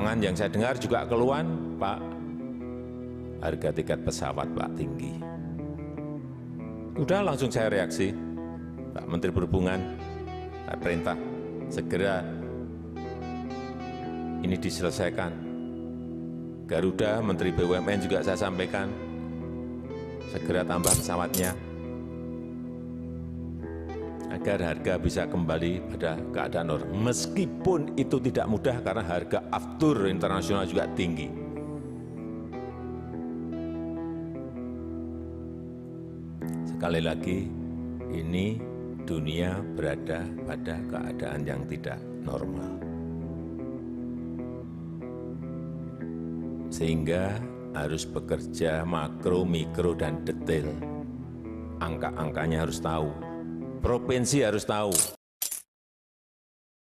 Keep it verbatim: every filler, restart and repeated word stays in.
Belakangan yang saya dengar juga keluhan, Pak, harga tiket pesawat Pak tinggi. Udah langsung saya reaksi, Pak Menteri Perhubungan, saya perintah segera ini diselesaikan. Garuda, Menteri B U M N juga saya sampaikan, segera tambah pesawatnya, agar harga bisa kembali pada keadaan normal. Meskipun itu tidak mudah karena harga aftur internasional juga tinggi. Sekali lagi, ini dunia berada pada keadaan yang tidak normal. Sehingga harus bekerja makro, mikro, dan detail. Angka-angkanya harus tahu. Provinsi harus tahu.